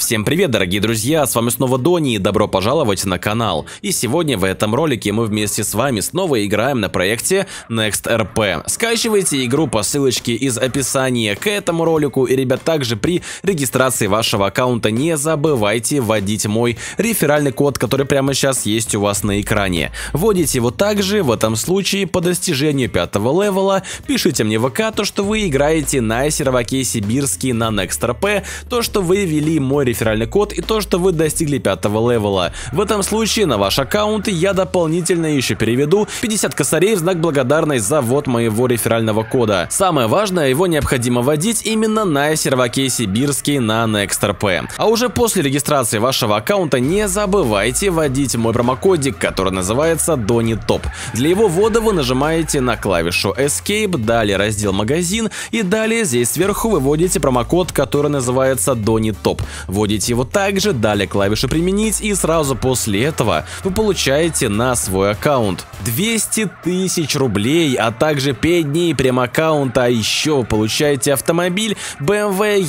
Всем привет, дорогие друзья, с вами снова Дони и добро пожаловать на канал. И сегодня в этом ролике мы вместе с вами снова играем на проекте NextRP. Скачивайте игру по ссылочке из описания к этому ролику, и, ребят, также при регистрации вашего аккаунта не забывайте вводить мой реферальный код, который прямо сейчас есть у вас на экране. Вводите его также в этом случае по достижению 5-го левела, пишите мне в ВК то, что вы играете на серваке сибирский на NextRP, то, что вы ввели мой реферальный код и то, что вы достигли 5-го левела. В этом случае на ваш аккаунт я дополнительно еще переведу 50 косарей в знак благодарности за ввод моего реферального кода. Самое важное, его необходимо вводить именно на серваке сибирский на NextRP. А уже после регистрации вашего аккаунта не забывайте вводить мой промокодик, который называется DoniTop. Для его ввода вы нажимаете на клавишу Escape, далее раздел магазин, и далее здесь сверху вы вводите промокод, который называется DoniTop. Вводите его также, далее клавишу применить, и сразу после этого вы получаете на свой аккаунт 200 тысяч рублей, а также 5 дней прем-аккаунта, а еще вы получаете автомобиль BMW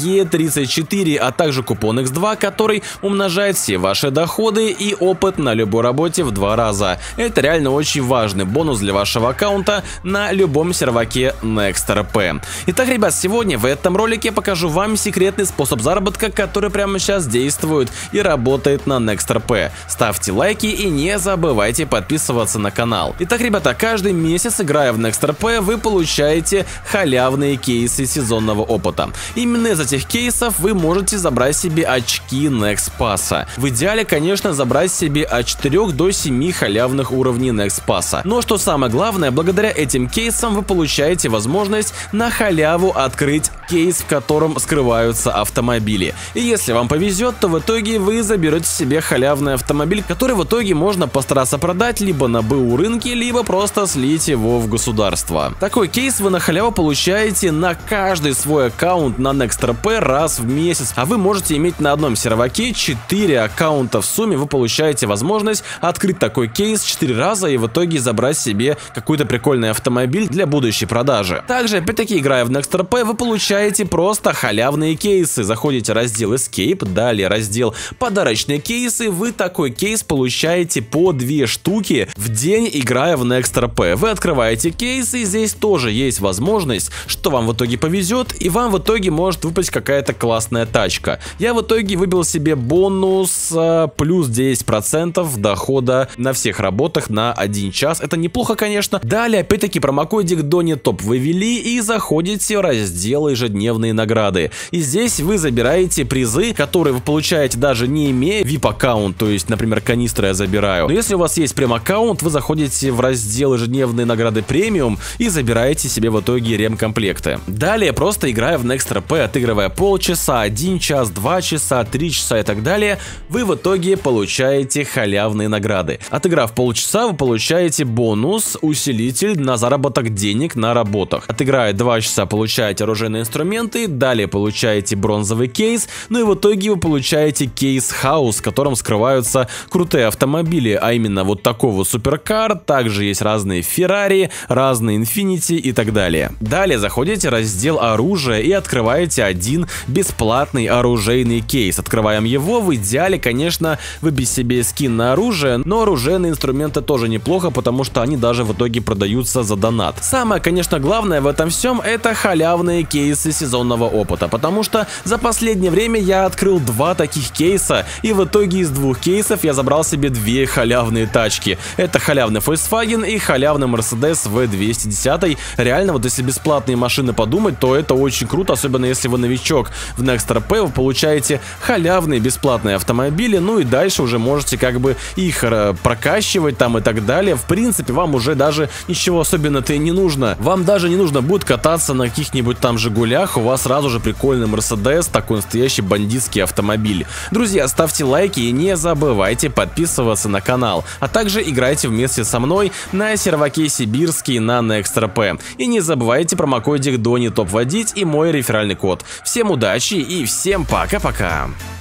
E34, а также купон X2, который умножает все ваши доходы и опыт на любой работе в 2 раза. Это реально очень важный бонус для вашего аккаунта на любом серваке NextRP. Итак, ребят, сегодня в этом ролике я покажу вам секретный способ заработка, который прямо сейчас действует и работает на NextRP. Ставьте лайки и не забывайте подписываться на канал. Итак, ребята, каждый месяц, играя в NextRP, вы получаете халявные кейсы сезонного опыта. Именно из этих кейсов вы можете забрать себе очки NextPass. В идеале, конечно, забрать себе от 4 до 7 халявных уровней NextPass. Но что самое главное, благодаря этим кейсам вы получаете возможность на халяву открыть кейс, в котором скрываются автомобили. И если вам повезет, то в итоге вы заберете себе халявный автомобиль, который в итоге можно постараться продать либо на БУ рынке, либо просто слить его в государство. Такой кейс вы на халяву получаете на каждый свой аккаунт на NextRP раз в месяц, а вы можете иметь на одном серваке 4 аккаунта. В сумме вы получаете возможность открыть такой кейс 4 раза и в итоге забрать себе какой-то прикольный автомобиль для будущей продажи. Также, опять-таки, играя в NextRP, вы получаете просто халявные кейсы. Заходите в раздел Escape, далее раздел подарочные кейсы, вы такой кейс получаете по 2 штуки в день, играя в NextRP. Вы открываете кейс, и здесь тоже есть возможность, что вам в итоге повезет, и вам в итоге может выпасть какая-то классная тачка. Я в итоге выбил себе бонус плюс 10% дохода на всех работах на 1 час. Это неплохо, конечно. Далее, опять-таки, промокодик DoniTop вы ввели и заходите в раздел ежедневные награды. И здесь вы забираете призы, которые вы получаете даже не имея VIP-аккаунт, то есть, например, канистры я забираю. Но если у вас есть прем-аккаунт, вы заходите в раздел ежедневные награды премиум и забираете себе в итоге ремкомплекты. Далее, просто играя в NextRP, отыгрывая полчаса, 1 час, 2 часа, 3 часа и так далее, вы в итоге получаете халявные награды. Отыграв полчаса, вы получаете бонус, усилитель на заработок денег на работах. Отыграя 2 часа, получаете оружейные инструменты, далее получаете бронзовый кейс, ну и в итоге вы получаете кейс Хаус, в котором скрываются крутые автомобили, а именно вот такой вот суперкар, также есть разные Феррари, разные Инфинити и так далее. Далее заходите в раздел оружия и открываете один бесплатный оружейный кейс. Открываем его, в идеале, конечно, выбить себе скин на оружие, но оружейные инструменты тоже неплохо, потому что они даже в итоге продаются за донат. Самое, конечно, главное в этом всем — это халявные кейсы сезонного опыта, потому что за последнее время я открыл 2 таких кейса, и в итоге из 2 кейсов я забрал себе 2 халявные тачки. Это халявный Volkswagen и халявный Mercedes V210. Реально, вот если бесплатные машины подумать, то это очень круто, особенно если вы новичок в NextRP, вы получаете халявные бесплатные автомобили, ну и дальше уже можете как бы их прокачивать там и так далее. В принципе, вам уже даже ничего особенно-то и не нужно. Вам даже не нужно будет кататься на каких-нибудь там Жигулях, у вас сразу же прикольный Mercedes, такой настоящий бандитский автомобиль. Друзья, ставьте лайки и не забывайте подписываться на канал, а также играйте вместе со мной на серваке сибирский на NextRP. И не забывайте промокодик DoniTop вводить и мой реферальный код. Всем удачи и всем пока-пока!